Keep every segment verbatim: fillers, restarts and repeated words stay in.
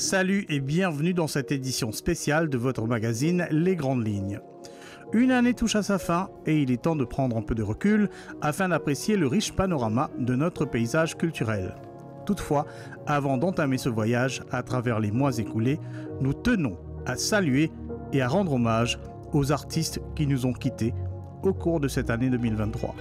Salut et bienvenue dans cette édition spéciale de votre magazine Les Grandes Lignes. Une année touche à sa fin et il est temps de prendre un peu de recul afin d'apprécier le riche panorama de notre paysage culturel. Toutefois, avant d'entamer ce voyage à travers les mois écoulés, nous tenons à saluer et à rendre hommage aux artistes qui nous ont quittés au cours de cette année deux mille vingt-trois.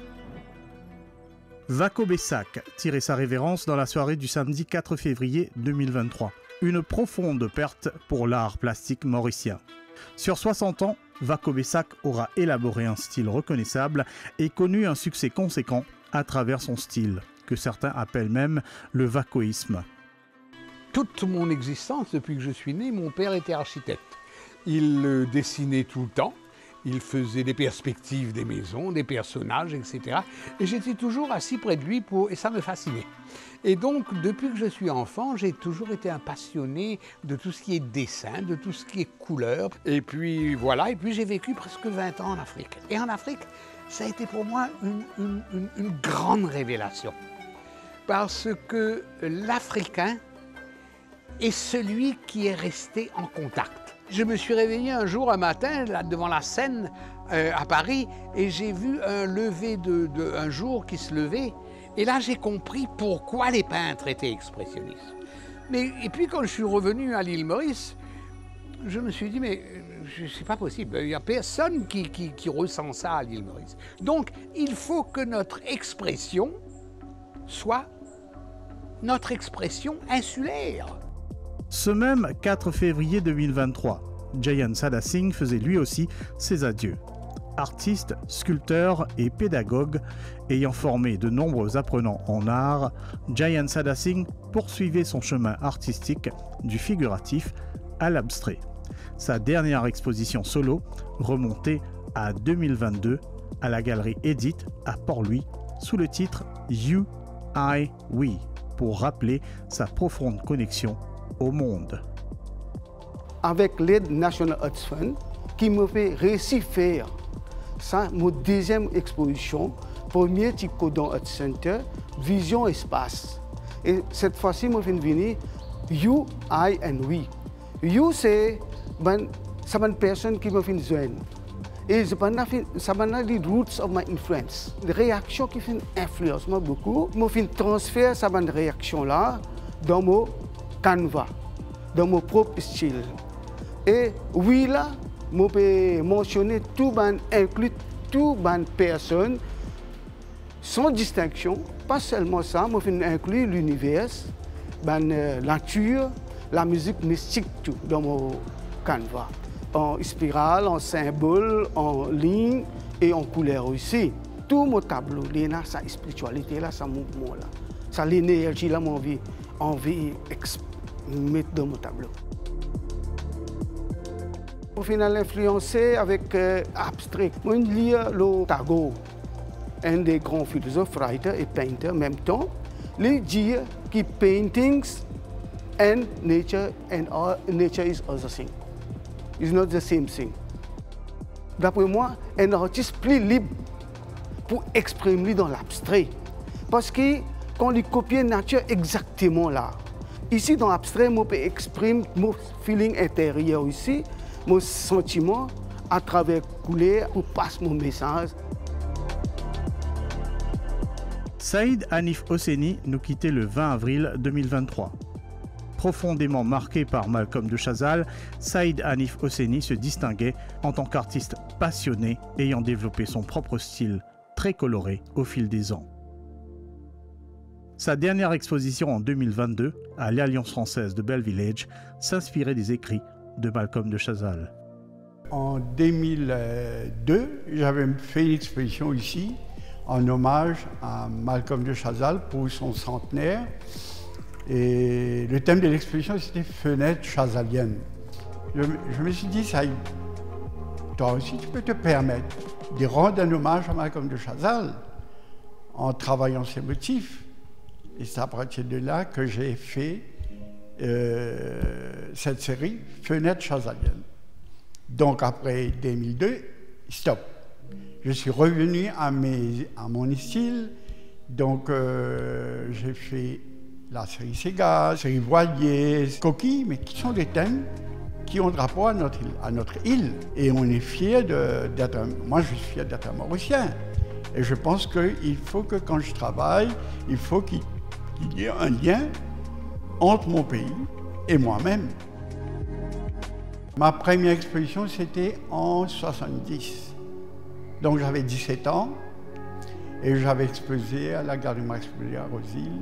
Waco Bessac tirait sa révérence dans la soirée du samedi quatre février deux mille vingt-trois. Une profonde perte pour l'art plastique mauricien. Sur soixante ans, Waco Bessac aura élaboré un style reconnaissable et connu un succès conséquent à travers son style, que certains appellent même le wacoïsme. Toute mon existence, depuis que je suis né, mon père était architecte. Il euh, dessinait tout le temps, il faisait des perspectives des maisons, des personnages, et cetera. Et j'étais toujours assis près de lui pour... et ça me fascinait. Et donc, depuis que je suis enfant, j'ai toujours été un passionné de tout ce qui est dessin, de tout ce qui est couleur. Et puis voilà, et puis j'ai vécu presque vingt ans en Afrique. Et en Afrique, ça a été pour moi une, une, une, une grande révélation. Parce que l'Africain est celui qui est resté en contact. Je me suis réveillé un jour, un matin, là, devant la Seine, euh, à Paris, et j'ai vu un lever de, de, un jour qui se levait. Et là, j'ai compris pourquoi les peintres étaient expressionnistes. Mais, et puis, quand je suis revenu à l'île Maurice, je me suis dit, mais c'est pas possible. Il n'y a personne qui, qui, qui ressent ça à l'île Maurice. Donc, il faut que notre expression soit notre expression insulaire. Ce même quatre février deux mille vingt-trois, Jayan Sada Singh faisait lui aussi ses adieux. Artiste, sculpteur et pédagogue, ayant formé de nombreux apprenants en art, Jayan Sada Singh poursuivait son chemin artistique du figuratif à l'abstrait. Sa dernière exposition solo remontait à deux mille vingt-deux à la galerie Edith à Port-Louis sous le titre You, I, We, pour rappeler sa profonde connexion au monde. Avec l'aide National Arts Fund, qui me fait réussir faire ça, mon deuxième exposition, premier Ticodon Art Center, Vision Espace. Et cette fois-ci, je viens venir You, I and We. You, c'est ben, une personne qui me fait joindre. Et c'est les roots of my influence. Les réactions qui font influence beaucoup, je fais transférer cette réaction-là dans mon canevas, dans mon propre style. Et oui, là, je peux mentionner tout, ben, inclure toutes les personnes sans distinction. Pas seulement ça, je peux inclure l'univers, ben, la nature, la musique mystique tout, dans mon canevas. En spirale, en symbole, en ligne et en couleur aussi. Tout mon tableau, il y a sa spiritualité, là, sa mouvement, là. Ça l'énergie, là, mon envie, envie de mettre dans mon tableau. Au final, influencé avec euh, abstrait. Moi, je lis le Tagore, un des grands philosophes, writer et peintre en même temps. Il dit que paintings and nature and all, nature is other thing. It's not the same thing. D'après moi, un artiste plus libre pour exprimer dans l'abstrait. Parce que quand il copie la nature exactement là, ici dans l'abstrait, je peux exprimer mon feeling intérieur ici, mon sentiment à travers couleur pour passer mon message. Saïd Hanif Hosseini nous quittait le vingt avril deux mille vingt-trois. Profondément marqué par Malcolm de Chazal, Saïd Hanif Hosseini se distinguait en tant qu'artiste passionné ayant développé son propre style, très coloré au fil des ans. Sa dernière exposition en deux mille vingt-deux, à l'Alliance française de Bell Village, s'inspirait des écrits de Malcolm de Chazal. En deux mille deux, j'avais fait une exposition ici en hommage à Malcolm de Chazal pour son centenaire. Et le thème de l'exposition, c'était Fenêtre chazalienne. Je, je me suis dit, ça, toi aussi, tu peux te permettre de rendre un hommage à Malcolm de Chazal en travaillant ses motifs. Et c'est à partir de là que j'ai fait euh, cette série Fenêtre chazalienne. Donc après deux mille deux, stop. Je suis revenu à, mes, à mon style. Donc euh, j'ai fait La série Sega, la série Voilier, Coquille, mais qui sont des thèmes qui ont rapport à notre île. À notre île. Et on est fiers d'être... Moi, je suis fier d'être un Mauricien. Et je pense qu'il faut que quand je travaille, il faut qu'il y ait un lien entre mon pays et moi-même. Ma première exposition, c'était en soixante-dix. Donc j'avais dix-sept ans et j'avais exposé à la Galerie Max Exposé à Rosille.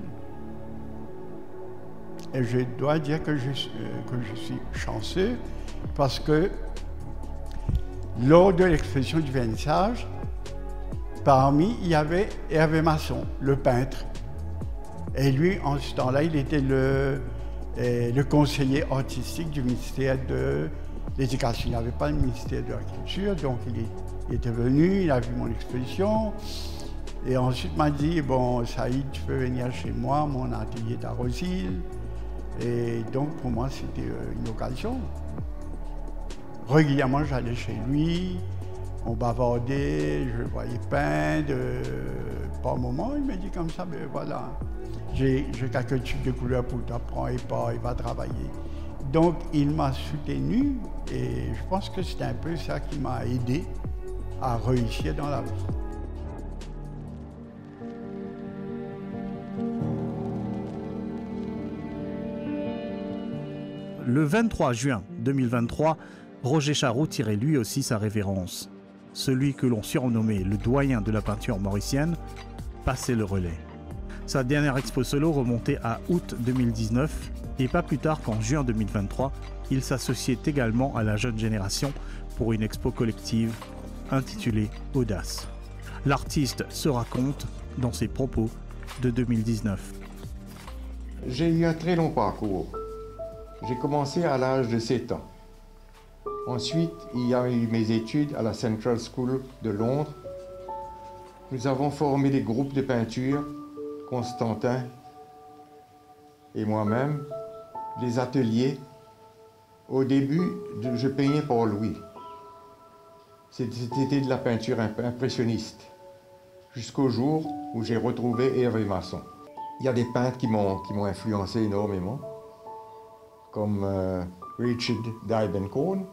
Et je dois dire que je, euh, que je suis chanceux parce que lors de l'exposition du vernissage, parmi, il y avait Hervé Masson, le peintre. Et lui, en ce temps-là, il était le, euh, le conseiller artistique du ministère de l'Éducation. Il n'y avait pas le ministère de la Culture, donc il, est, il était venu, il a vu mon exposition. Et ensuite m'a dit, bon, Saïd, tu peux venir chez moi, mon atelier est à Rosille. Et donc, pour moi, c'était une occasion. Régulièrement, j'allais chez lui, on bavardait, je le voyais peindre. Euh, par moment, il m'a dit comme ça, ben voilà, j'ai quelques tubes de couleurs pour t'apprendre et pas, il va travailler. Donc, il m'a soutenu et je pense que c'est un peu ça qui m'a aidé à réussir dans la vie. Le vingt-trois juin deux mille vingt-trois, Roger Charroux tirait lui aussi sa révérence. Celui que l'on surnommait le doyen de la peinture mauricienne passait le relais. Sa dernière expo solo remontait à août deux mille dix-neuf et pas plus tard qu'en juin deux mille vingt-trois, il s'associait également à la jeune génération pour une expo collective intitulée Audace. L'artiste se raconte dans ses propos de deux mille dix-neuf. J'ai eu un très long parcours. J'ai commencé à l'âge de sept ans. Ensuite, il y a eu mes études à la Central School de Londres. Nous avons formé des groupes de peinture, Constantin et moi-même, des ateliers. Au début, je peignais pour Louis. C'était de la peinture impressionniste, jusqu'au jour où j'ai retrouvé Hervé Masson. Il y a des peintres qui m'ont qui m'ont influencé énormément, comme euh, Richard Diebenkorn,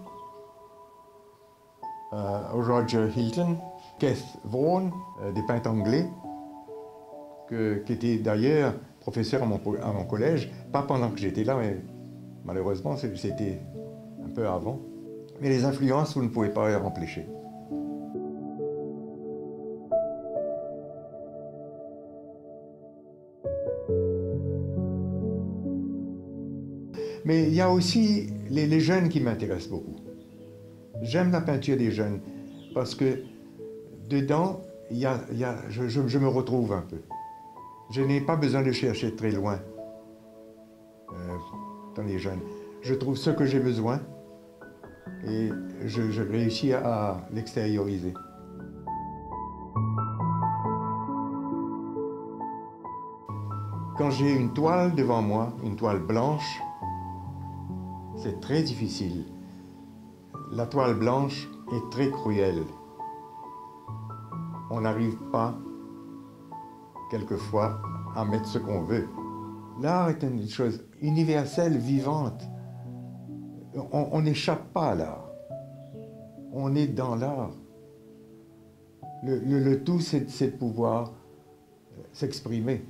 euh, Roger Hilton, Keith Vaughan, euh, des peintres anglais, que, qui étaient d'ailleurs professeurs à mon, à mon collège, pas pendant que j'étais là, mais malheureusement c'était un peu avant. Mais les influences, vous ne pouvez pas les empêcher. Mais il y a aussi les, les jeunes qui m'intéressent beaucoup. J'aime la peinture des jeunes parce que dedans, il y a, il y a, je, je, je me retrouve un peu. Je n'ai pas besoin de chercher très loin euh, dans les jeunes. Je trouve ce que j'ai besoin et je, je réussis à, à l'extérioriser. Quand j'ai une toile devant moi, une toile blanche, c'est très difficile. La toile blanche est très cruelle. On n'arrive pas, quelquefois, à mettre ce qu'on veut. L'art est une chose universelle, vivante. On n'échappe pas à l'art. On est dans l'art. Le, le, le tout, c'est de pouvoir s'exprimer.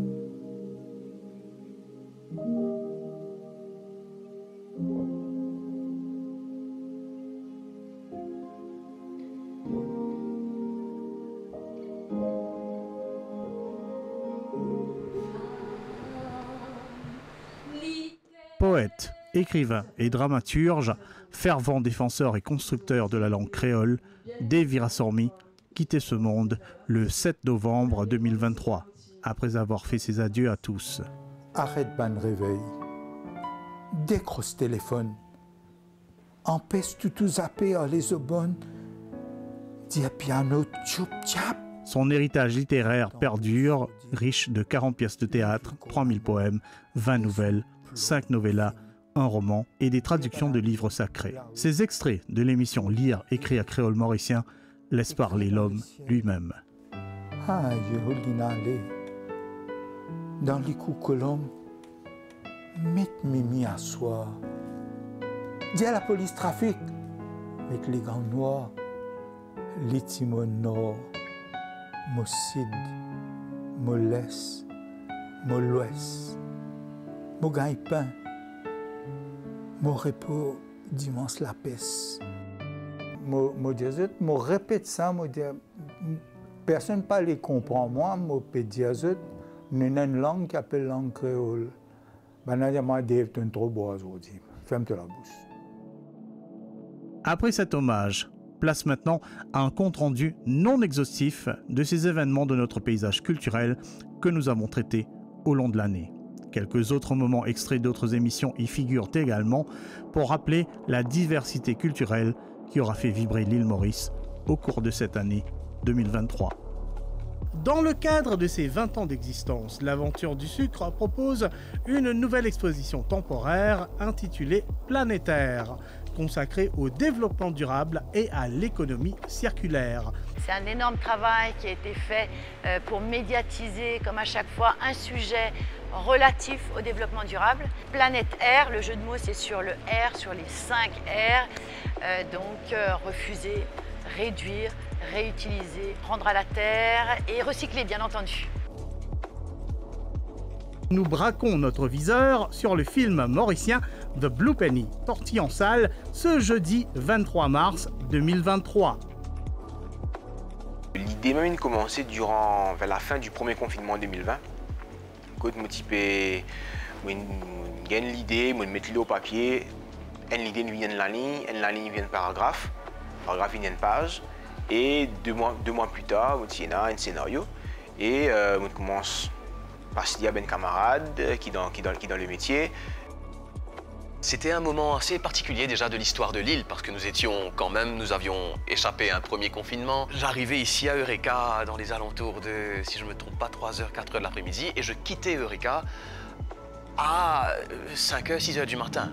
Poète, écrivain et dramaturge, fervent défenseur et constructeur de la langue créole, Dave Virassormi quittait ce monde le sept novembre deux mille vingt-trois, après avoir fait ses adieux à tous. Arrête ban réveil, décroche téléphone, empêche tout tout zapper à les bonnes, dis piano tchoup tchap. Son héritage littéraire perdure, riche de quarante pièces de théâtre, trois mille poèmes, vingt nouvelles, cinq novellas, un roman et des traductions de livres sacrés. Ces extraits de l'émission Lire, écrit à créole mauricien laissent parler l'homme lui-même. Ah, je dans les coups colombe, mettre Mimi à soi. Dis à la police trafic, mettre les gants noirs, les timons nord, mon cid, mon l'est, mon l'ouest, mon gagne-pain, mon repos dimanche la peste. Moi, je me répète ça, moi, personne ne peut les comprendre. Moi, je peux dire que nous avons une langue qui s'appelle langue créole. Maintenant, je me dis trop beau aujourd'hui. Ferme-toi la bouche. Après cet hommage, place maintenant à un compte-rendu non exhaustif de ces événements de notre paysage culturel que nous avons traités au long de l'année. Quelques autres moments extraits d'autres émissions y figurent également pour rappeler la diversité culturelle qui aura fait vibrer l'île Maurice au cours de cette année deux mille vingt-trois. Dans le cadre de ses vingt ans d'existence, l'Aventure du Sucre propose une nouvelle exposition temporaire intitulée Planétaire, consacrée au développement durable et à l'économie circulaire. C'est un énorme travail qui a été fait pour médiatiser, comme à chaque fois, un sujet relatif au développement durable. Planète R, le jeu de mots c'est sur le R, sur les cinq R, euh, donc euh, refuser, réduire, réutiliser, rendre à la terre et recycler bien entendu. Nous braquons notre viseur sur le film mauricien The Blue Penny, sorti en salle ce jeudi vingt-trois mars deux mille vingt-trois. L'idée même a commencé durant, vers la fin du premier confinement deux mille vingt. Quand je typé, je gagne l'idée, je mets au papier, l'idée vient de la ligne, la ligne vient de paragraphe, paragraphe vient de page, et deux mois, deux mois plus tard, il y a un scénario, et euh, on commence par se dire à un camarade qui est dans, qui, dans, qui dans le métier. C'était un moment assez particulier déjà de l'histoire de l'île parce que nous étions quand même, nous avions échappé à un premier confinement. J'arrivais ici à Eureka dans les alentours de, si je ne me trompe pas, trois heures, quatre heures de l'après-midi et je quittais Eureka à cinq heures, six heures du matin.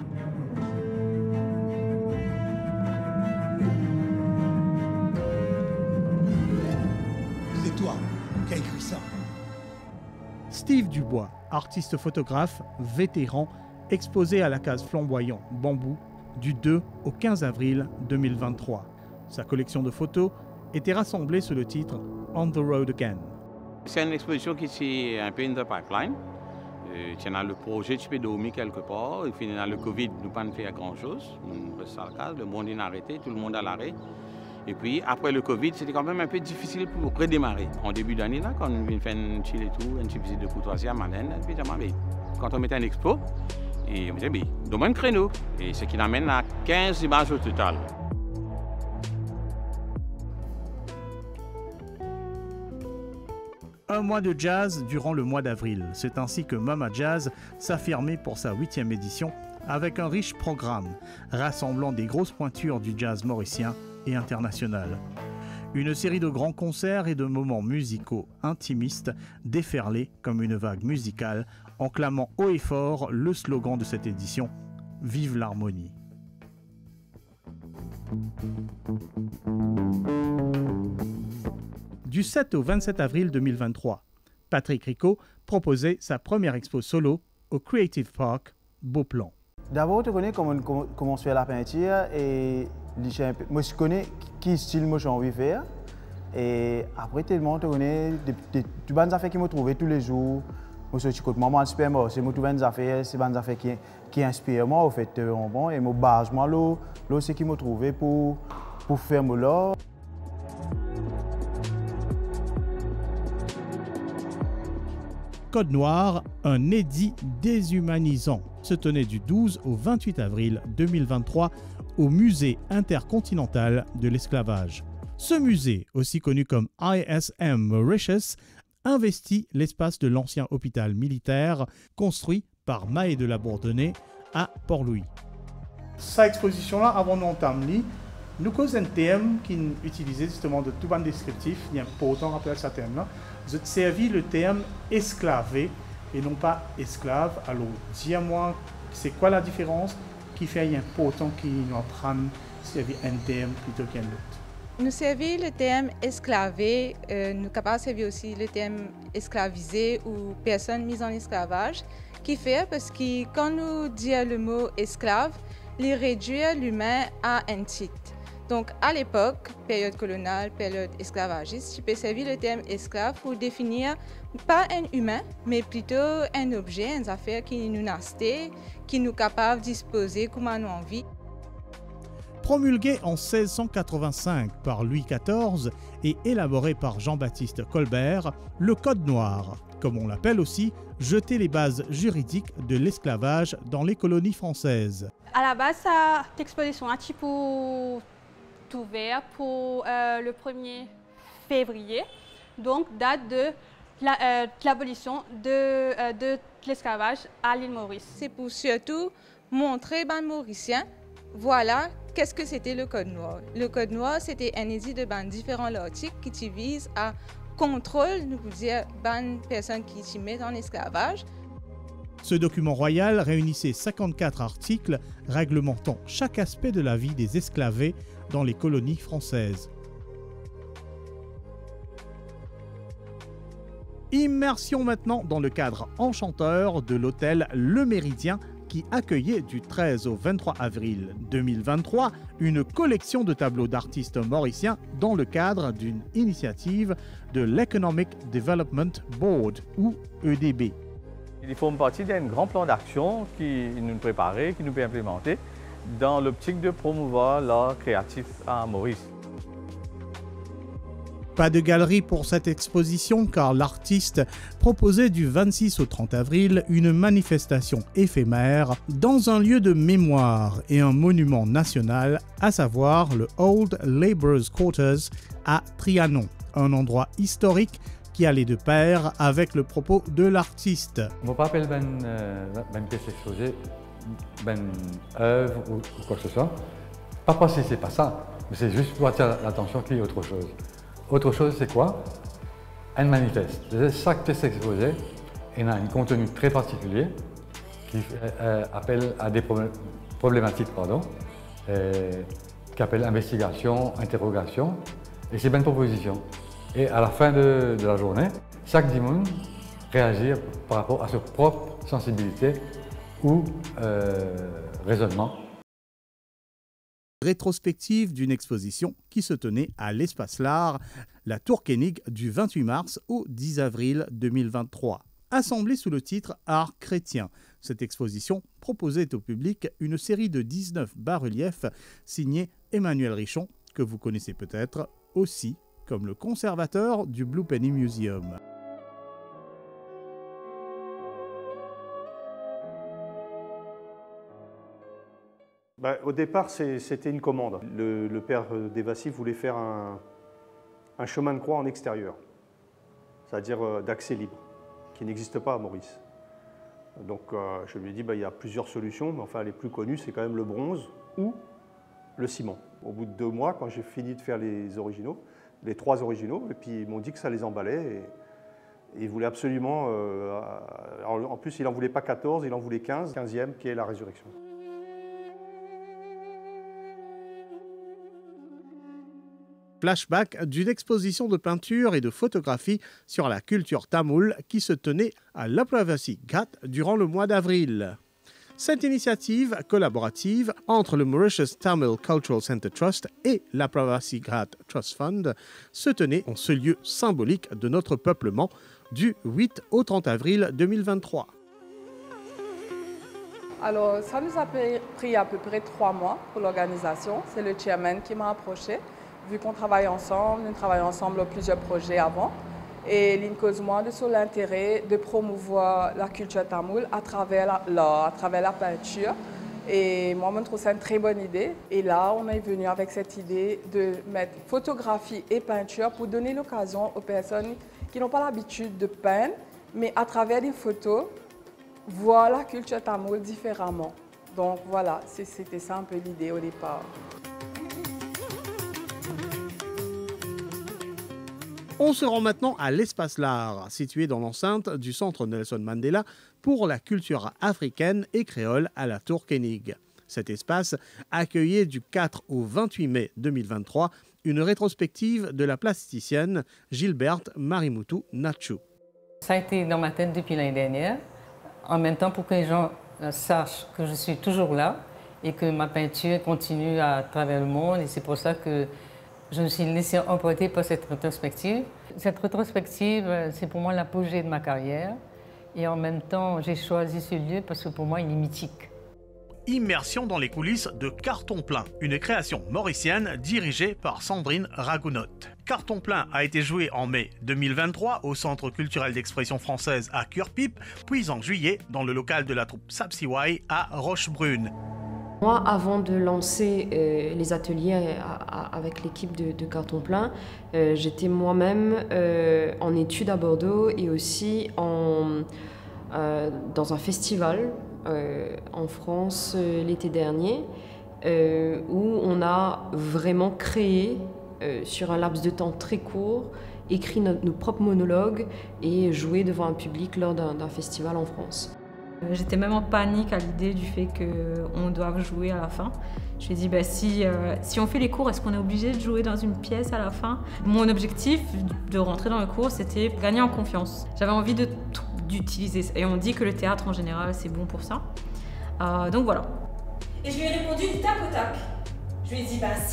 C'est toi qui as écrit ça. Steve Dubois, artiste photographe, vétéran, exposé à la case Flamboyant Bambou du deux au quinze avril deux mille vingt-trois. Sa collection de photos était rassemblée sous le titre On the Road Again. C'est une exposition qui est un peu in the pipeline. Euh, tu as le projet, tu peux dormir quelque part. Et puis, dans le Covid, nous ne pouvons pas faire grand-chose. On reste à la case, le monde est arrêté, tout le monde à l'arrêt. Et puis, après le Covid, c'était quand même un peu difficile pour redémarrer. En début d'année, là, quand on vient faire un chill et tout, une petite visite de courtoisie à Malène, puis quand on mettait un expo, et on me disait, donne-moi un créneau. Et ce qui l'amène à quinze images au total. Un mois de jazz durant le mois d'avril. C'est ainsi que Mama Jazz s'affirmait pour sa huitième édition avec un riche programme rassemblant des grosses pointures du jazz mauricien et international. Une série de grands concerts et de moments musicaux intimistes déferlés comme une vague musicale en clamant haut et fort le slogan de cette édition « Vive l'harmonie ». Du sept au vingt-sept avril deux mille vingt-trois, Patrick Rico proposait sa première expo solo au Creative Park Beauplan. D'abord, tu connais comment, comment, comment se fait la peinture et moi je connais quel style moi j'ai envie de faire. Et après, tellement tu connais des bonnes affaires qui me trouvent tous les jours. Moi, je suis maman inspire moi, c'est moi toutes bonnes affaires, c'est bonnes affaires qui qui inspirent moi au fait bon et moi base moi là, là c'est qui me trouvé pour pour faire moi là. Code Noir, un édit déshumanisant, se tenait du douze au vingt-huit avril deux mille vingt-trois au Musée intercontinental de l'esclavage. Ce musée, aussi connu comme I S M Mauritius, investit l'espace de l'ancien hôpital militaire construit par Mahé de la Bourdonnais à Port-Louis. Cette exposition-là, avant d'entamer, nous causons un thème qui est utilisé justement de tout bon descriptif, il y a pas autant rappelé ce thème-là. Je te servis le terme esclavé et non pas esclave. Alors, dis-moi, c'est quoi la différence qui fait qu'il y a pas autant qui nous apprennent servir un terme plutôt qu'un autre? Nous servons le terme esclavé, euh, nous capables de servir aussi le terme esclavisées ou personnes mises en esclavage, qui fait parce que quand nous disons le mot esclave, il réduit l'humain à un titre. Donc à l'époque, période coloniale, période esclavagiste, tu peux servir le terme esclave pour définir pas un humain, mais plutôt un objet, une affaire qui nous nastait, qui nous capable de disposer comme on a envie. Promulgué en seize cent quatre-vingt-cinq par Louis quatorze et élaboré par Jean-Baptiste Colbert, le Code noir, comme on l'appelle aussi, jetait les bases juridiques de l'esclavage dans les colonies françaises. À la base, cette exposition a été pour ouvert pour euh, le premier février, donc date de l'abolition la, euh, de, euh, de l'esclavage à l'île Maurice. C'est pour surtout montrer aux Mauriciens, voilà, qu'est-ce que c'était le Code noir. Le Code noir, c'était un édit de ban différents articles qui visent à contrôler, nous pouvons dire, ban personnes qui s'y mettent en esclavage. Ce document royal réunissait cinquante-quatre articles réglementant chaque aspect de la vie des esclavés dans les colonies françaises. Immersion maintenant dans le cadre enchanteur de l'hôtel Le Méridien qui accueillait du treize au vingt-trois avril deux mille vingt-trois une collection de tableaux d'artistes mauriciens dans le cadre d'une initiative de l'Economic Development Board ou E D B. Ils font partie d'un grand plan d'action qui nous préparait, qui nous peut implémenter dans l'optique de promouvoir l'art créatif à Maurice. Pas de galerie pour cette exposition car l'artiste proposait du vingt-six au trente avril une manifestation éphémère dans un lieu de mémoire et un monument national, à savoir le Old Labourers Quarters à Trianon, un endroit historique qui allait de pair avec le propos de l'artiste. On ne va pas appeler une euh, pièce exposée, une œuvre ou, ou quoi que ce soit. Pas parce que c'est pas ça, mais c'est juste pour attirer l'attention qu'il y ait autre chose. Autre chose, c'est quoi? Un manifeste. Chaque pièce exposée, il a un contenu très particulier qui euh, appelle à des problématiques, pardon, euh, qui appelle investigation, interrogation, et c'est une proposition. Et à la fin de, de la journée, chaque dimanche réagir par rapport à sa propre sensibilité ou euh, raisonnement. Rétrospective d'une exposition qui se tenait à l'Espace L'Art, la Tour Koenig, du vingt-huit mars au dix avril deux mille vingt-trois. Assemblée sous le titre Art chrétien, cette exposition proposait au public une série de dix-neuf bas-reliefs signés Emmanuel Richon, que vous connaissez peut-être aussi comme le conservateur du Blue Penny Museum. Bah, au départ, c'était une commande. Le, le père Devassi voulait faire un, un chemin de croix en extérieur, c'est-à-dire euh, d'accès libre, qui n'existe pas à Maurice. Donc euh, je lui ai dit, bah, il y a plusieurs solutions, mais enfin les plus connues, c'est quand même le bronze ou le ciment. Au bout de deux mois, quand j'ai fini de faire les originaux, les trois originaux, et puis ils m'ont dit que ça les emballait. Et, et ils voulaient absolument, euh, en plus il n'en voulait pas quatorze, il en voulait quinze, quinzième qui est la résurrection. Flashback d'une exposition de peinture et de photographie sur la culture tamoule qui se tenait à l'Aplavasi Ghat durant le mois d'avril. Cette initiative collaborative entre le Mauritius Tamil Cultural Center Trust et l'Aplavasi Ghat Trust Fund se tenait en ce lieu symbolique de notre peuplement du huit au trente avril deux mille vingt-trois. Alors, ça nous a pris à peu près trois mois pour l'organisation. C'est le chairman qui m'a approché. Vu qu'on travaille ensemble, nous travaillons ensemble sur plusieurs projets avant. Et il cause moi de sur l'intérêt de promouvoir la culture tamoule à travers l'art, à travers la peinture. Et moi, je trouve ça une très bonne idée. Et là, on est venu avec cette idée de mettre photographie et peinture pour donner l'occasion aux personnes qui n'ont pas l'habitude de peindre, mais à travers des photos, voir la culture tamoule différemment. Donc voilà, c'était ça un peu l'idée au départ. On se rend maintenant à l'Espace L'Art, situé dans l'enceinte du Centre Nelson Mandela pour la culture africaine et créole à la Tour Koenig. Cet espace accueillait du quatre au vingt-huit mai deux mille vingt-trois une rétrospective de la plasticienne Gilberte Marimoutou Natchou. Ça a été dans ma tête depuis l'année dernière. En même temps, pour que les gens sachent que je suis toujours là et que ma peinture continue à travers le monde. Et c'est pour ça que je me suis laissée emporter par cette rétrospective. Cette rétrospective, c'est pour moi l'apogée de ma carrière. Et en même temps, j'ai choisi ce lieu parce que pour moi, il est mythique. Immersion dans les coulisses de Carton Plein, une création mauricienne dirigée par Sandrine Ragounotte. Carton Plein a été joué en mai deux mille vingt-trois au Centre culturel d'expression française à Curepipe, puis en juillet dans le local de la troupe Sapsiwai à Rochebrune. Moi, avant de lancer euh, les ateliers à, à, avec l'équipe de, de Carton Plein, euh, j'étais moi-même euh, en études à Bordeaux et aussi en, euh, dans un festival euh, en France euh, l'été dernier, euh, où on a vraiment créé, euh, sur un laps de temps très court, écrit nos, nos propres monologues et joué devant un public lors d'un d'un festival en France. J'étais même en panique à l'idée du fait qu'on doive jouer à la fin. Je me suis dit, bah, si, euh, si on fait les cours, est-ce qu'on est obligé de jouer dans une pièce à la fin? Mon objectif de rentrer dans le cours, c'était gagner en confiance. J'avais envie de, d'utiliser ça. Et on dit que le théâtre, en général, c'est bon pour ça. Euh, donc voilà. Et je lui ai répondu du tac au tac. Je lui ai dit, bah si.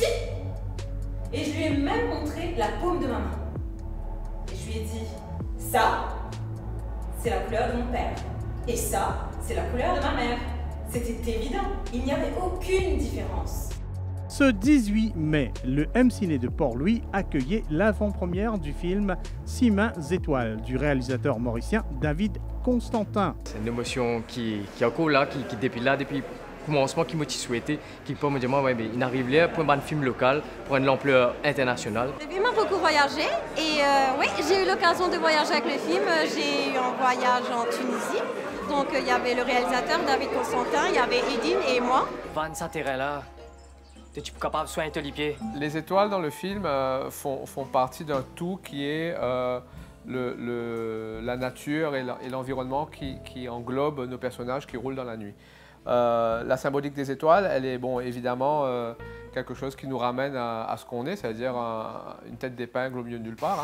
Et je lui ai même montré la paume de ma main. Et je lui ai dit, ça, c'est la couleur de mon père. Et ça, c'est la couleur de ma mère. C'était évident, il n'y avait aucune différence. Ce dix-huit mai, le M-Ciné de Port-Louis accueillait l'avant-première du film Six mains étoiles du réalisateur mauricien David Constantin. C'est une émotion qui, qui est encore là, qui, qui depuis là, depuis le commencement, qui m'a souhaité, qui peut me dire, ouais, mais il arrive là pour un film local, pour une ampleur internationale. Le film a beaucoup voyagé et euh, oui, j'ai eu l'occasion de voyager avec le film. J'ai eu un voyage en Tunisie. Donc il y avait le réalisateur David Constantin, il y avait Edine et moi. Van Saterella, es-tu capable de soigner les pieds? Les étoiles dans le film euh, font, font partie d'un tout qui est euh, le, le, la nature et l'environnement qui, qui englobe nos personnages qui roulent dans la nuit. Euh, la symbolique des étoiles, elle est bon, évidemment euh, quelque chose qui nous ramène à, à ce qu'on est, c'est-à-dire un, une tête d'épingle au milieu de nulle part.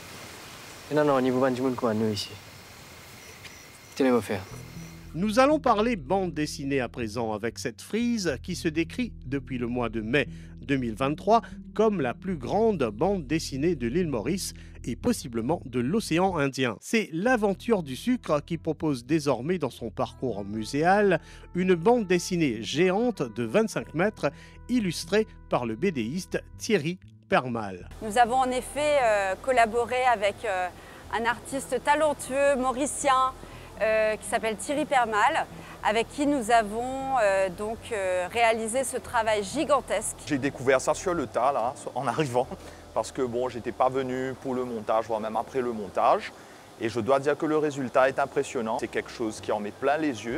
Hein. Non, non, au niveau du monde, quoi, nous ici. Nous allons parler bande dessinée à présent avec cette frise qui se décrit depuis le mois de mai deux mille vingt-trois comme la plus grande bande dessinée de l'île Maurice et possiblement de l'océan Indien. C'est l'Aventure du sucre qui propose désormais dans son parcours muséal une bande dessinée géante de vingt-cinq mètres illustrée par le bédéiste Thierry Permal. Nous avons en effet euh, collaboré avec euh, un artiste talentueux mauricien Euh, qui s'appelle Thierry Permal, avec qui nous avons euh, donc euh, réalisé ce travail gigantesque. J'ai découvert ça sur le tas, là, en arrivant, parce que bon, j'étais pas venu pour le montage, voire même après le montage. Et je dois dire que le résultat est impressionnant. C'est quelque chose qui en met plein les yeux.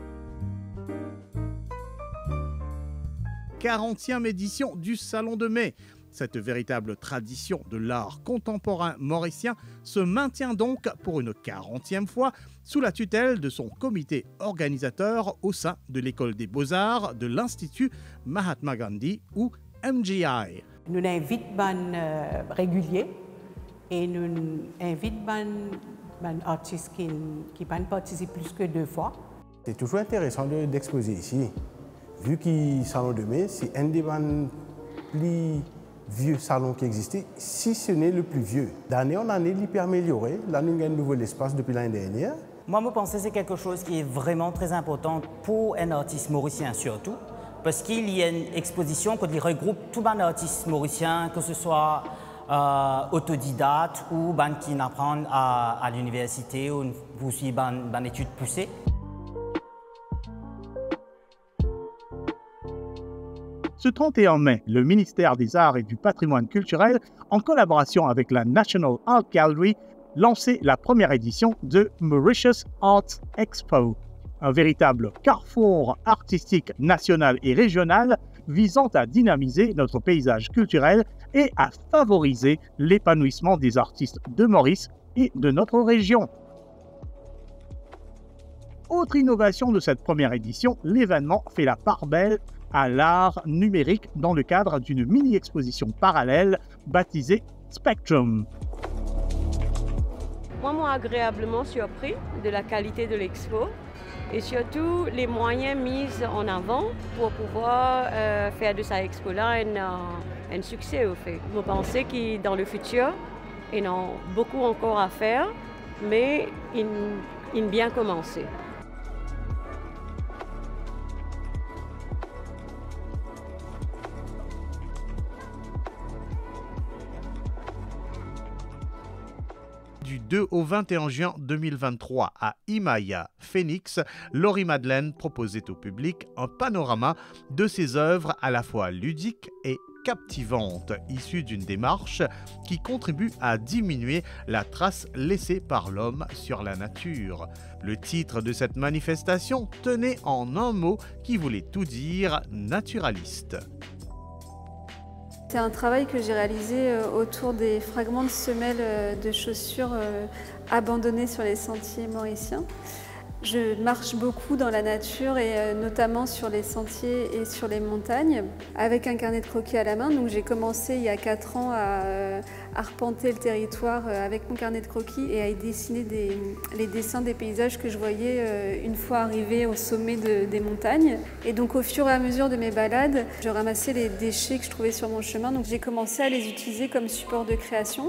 quarantième édition du Salon de mai. Cette véritable tradition de l'art contemporain mauricien se maintient donc pour une quarantième fois sous la tutelle de son comité organisateur au sein de l'École des Beaux-Arts de l'Institut Mahatma Gandhi ou M G I. Nous invitons les euh, réguliers et nous invitons les artistes qui qui participent plus que deux fois. C'est toujours intéressant d'exposer de, ici, vu que Salon de mai, c'est un des plus vieux salon qui existait, si ce n'est le plus vieux. D'année en année, il peut améliorer. Là, nous avons un nouvel espace depuis l'année dernière. Moi, je pense que c'est quelque chose qui est vraiment très important pour un artiste mauricien surtout, parce qu'il y a une exposition qui regroupe tous les artistes mauriciens, que ce soit euh, autodidactes ou ben, qui apprennent à, à l'université ou suivent une étude poussée. Ce trente et un mai, le ministère des Arts et du Patrimoine culturel, en collaboration avec la National Art Gallery, lançait la première édition de Mauritius Arts Expo, un véritable carrefour artistique national et régional visant à dynamiser notre paysage culturel et à favoriser l'épanouissement des artistes de Maurice et de notre région. Autre innovation de cette première édition, l'événement fait la part belle à l'art numérique dans le cadre d'une mini-exposition parallèle baptisée Spectrum. moi, moi agréablement surpris de la qualité de l'expo et surtout les moyens mis en avant pour pouvoir euh, faire de cette expo-là un, un succès au fait. Je pense que dans le futur, ils ont beaucoup encore à faire, mais ils ont bien commencé. Du deux au vingt et un juin deux mille vingt-trois à Imaya, Phoenix, Laurie Madeleine proposait au public un panorama de ses œuvres à la fois ludiques et captivantes, issues d'une démarche qui contribue à diminuer la trace laissée par l'homme sur la nature. Le titre de cette manifestation tenait en un mot qui voulait tout dire: naturaliste. C'est un travail que j'ai réalisé autour des fragments de semelles de chaussures abandonnés sur les sentiers mauriciens. Je marche beaucoup dans la nature et notamment sur les sentiers et sur les montagnes avec un carnet de croquis à la main. Donc j'ai commencé il y a quatre ans à arpenter le territoire avec mon carnet de croquis et à y dessiner des, les dessins des paysages que je voyais une fois arrivée au sommet de, des montagnes. Et donc au fur et à mesure de mes balades, je ramassais les déchets que je trouvais sur mon chemin. Donc j'ai commencé à les utiliser comme support de création.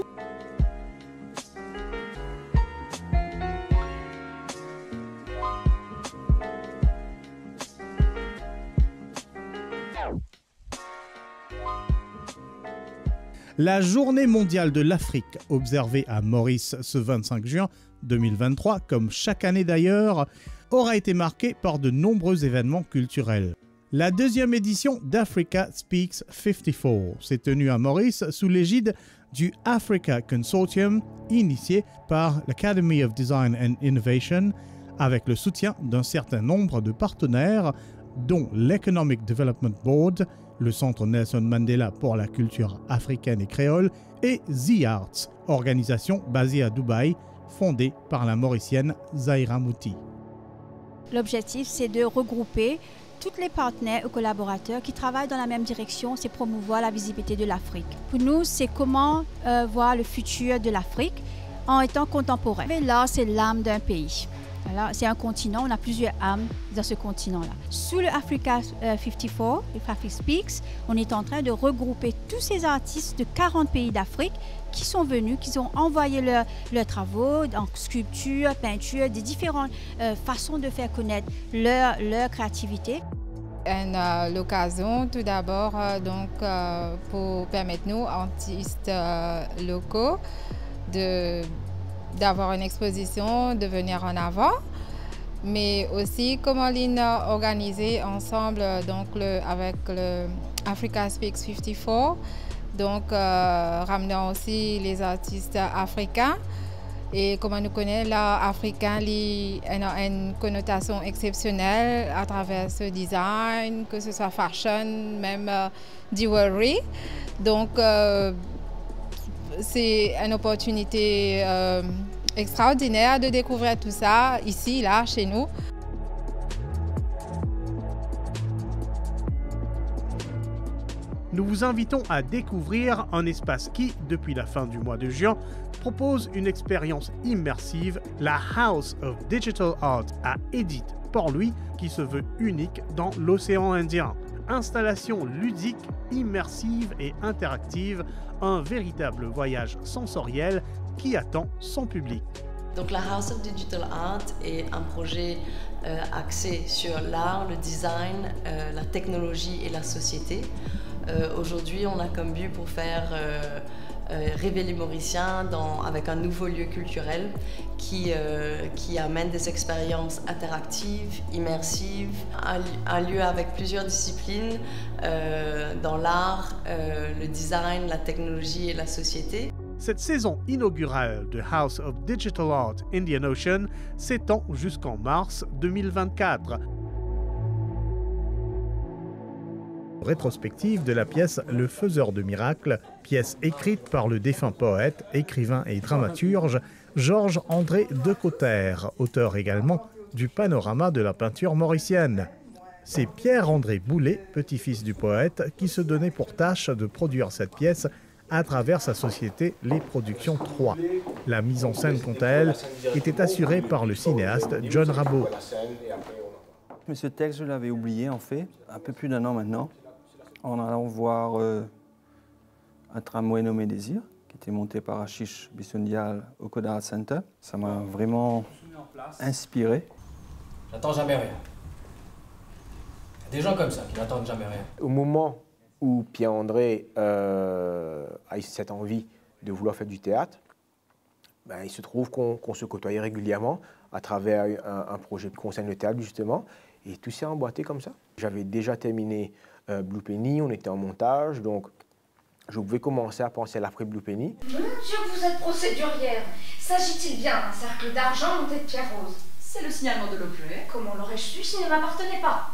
La journée mondiale de l'Afrique, observée à Maurice ce vingt-cinq juin deux mille vingt-trois, comme chaque année d'ailleurs, aura été marquée par de nombreux événements culturels. La deuxième édition d'Africa Speaks cinquante-quatre s'est tenue à Maurice sous l'égide du Africa Consortium, initié par l'Academy of Design and Innovation, avec le soutien d'un certain nombre de partenaires, dont l'Economic Development Board, le Centre Nelson Mandela pour la culture africaine et créole, et The Arts, organisation basée à Dubaï, fondée par la Mauricienne Zahira Mouti. L'objectif, c'est de regrouper tous les partenaires et collaborateurs qui travaillent dans la même direction, c'est promouvoir la visibilité de l'Afrique. Pour nous, c'est comment euh, voir le futur de l'Afrique en étant contemporain. Et là, c'est l'âme d'un pays. Voilà, c'est un continent, on a plusieurs âmes dans ce continent-là. Sous le Africa cinquante-quatre, le Africa Speaks, on est en train de regrouper tous ces artistes de quarante pays d'Afrique qui sont venus, qui ont envoyé leurs leur travaux en sculpture, peinture, des différentes euh, façons de faire connaître leur, leur créativité. Euh, L'occasion tout d'abord euh, donc euh, pour permettre nous, artistes euh, locaux, de d'avoir une exposition, de venir en avant, mais aussi comment l'I N a organisé ensemble donc le, avec le Africa Speaks cinquante-quatre, donc euh, ramenant aussi les artistes africains. Et comme on nous connaît, l'art africain a une connotation exceptionnelle à travers ce design, que ce soit fashion, même euh, jewelry. Donc euh, c'est une opportunité euh, extraordinaire de découvrir tout ça ici, là, chez nous. Nous vous invitons à découvrir un espace qui, depuis la fin du mois de juin, propose une expérience immersive, la House of Digital Art à Edith Port-Louis, qui se veut unique dans l'océan Indien. Installation ludique, immersive et interactive, un véritable voyage sensoriel qui attend son public. Donc la House of Digital Art est un projet euh, axé sur l'art, le design, euh, la technologie et la société. Euh, Aujourd'hui, on a comme but pour faire euh, euh, rêver les Mauriciens dans, avec un nouveau lieu culturel qui, euh, qui amène des expériences interactives, immersives, un, un lieu avec plusieurs disciplines euh, dans l'art, euh, le design, la technologie et la société. Cette saison inaugurale de House of Digital Art Indian Ocean s'étend jusqu'en mars deux mille vingt-quatre. Rétrospective de la pièce Le Faiseur de miracles, pièce écrite par le défunt poète, écrivain et dramaturge Georges-André Decoterre, auteur également du panorama de la peinture mauricienne. C'est Pierre-André Boulet, petit-fils du poète, qui se donnait pour tâche de produire cette pièce à travers sa société Les Productions trois. La mise en scène, quant à elle, était assurée par le cinéaste John Rabot. Mais ce texte, je l'avais oublié en fait, un peu plus d'un an maintenant, en allant voir euh, un tramway nommé Désir, qui était monté par Ashish Bisondial au Coda Art Center. Ça m'a vraiment inspiré. J'attends jamais rien. Il y a des gens comme ça qui n'attendent jamais rien. Au moment où Pierre-André euh, a eu cette envie de vouloir faire du théâtre, ben, il se trouve qu'on qu'on se côtoyait régulièrement à travers un, un projet qui concerne le théâtre justement, et tout s'est emboîté comme ça. J'avais déjà terminé euh, Blue Penny, on était en montage, donc je pouvais commencer à penser à l'après Blue Penny. Mon Dieu, vous êtes procédurière. S'agit-il bien d'un cercle d'argent monté de pierre rose? C'est le signalement de l'objet. Comment l'aurais-je su s'il ne m'appartenait pas?